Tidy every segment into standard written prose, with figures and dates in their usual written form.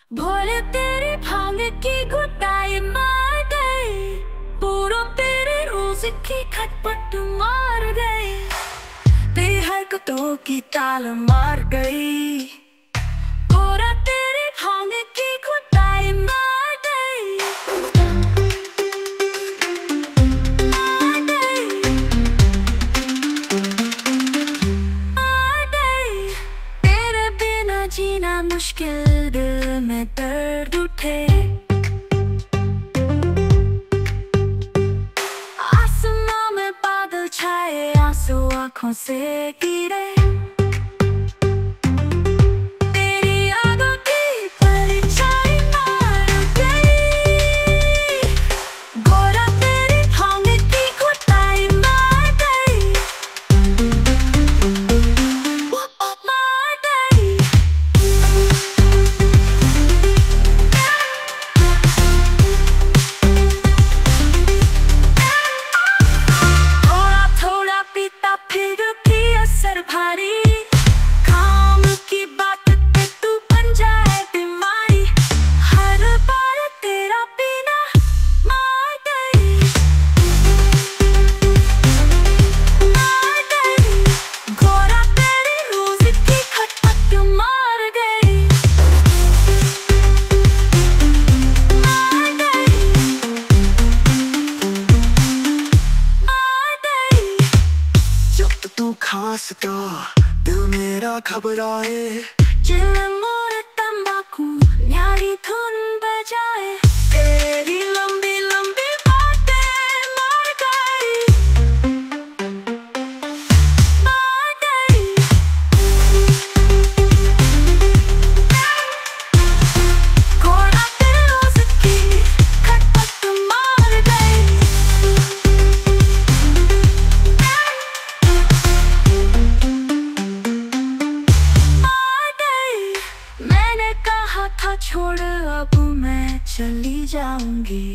भोले तेरी भांग की घुटाई मार गई, पूरों तेरे रोज की खटपट मार गई, तेरी हरकतों की ताल मार गई। पूरा तेरी भांग की घुटाई मार गई, मार गई, मार गई। तेरे बिना जीना मुश्किल, दिल में दर्द उठे, आसमां में बादल छाए, आंसू आंखों से गिरे, तेरी यादों की परछाई मार गई। गोरा तेरी भांग की घुटाई मार गई, मार गई। फिर भी असर भारी, काम की बात पे तू बन जाए बीमारी, हर बार तेरा पीना मार गई, मार गई। गोरा तेरी रोज की खटपट मार गई, मार गई, मार गई। जब तू खांसता दिल मेरा घबराए, चिलम और तंबाकू न्यारी धुन बजाए, तेरी लंबी लंबी बातें मार गई, मार गई। घोड़ा तेरे रोज की खटपट मार गई, मैंने कहा था छोड़, अब मैं चली जाऊंगी,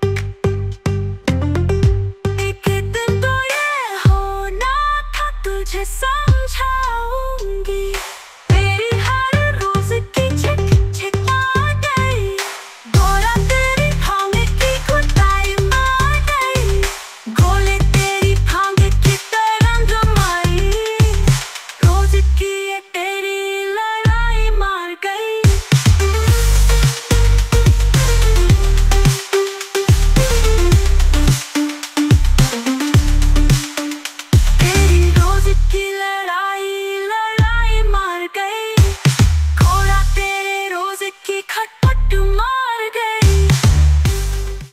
एक दिन तो ये होना था तुझे समझाऊंगी। तेरी हर रोज की झिक झिक मार गई, गोरा तेरी भांग की घुटाई मार गई, गोले तेरी भांग की तरंग मारी, रोज की ये तेरी लड़ाई मार गई। तेरी रोज की लड़ाई लड़ाई मार गई, घोड़ा तेरे रोज की खट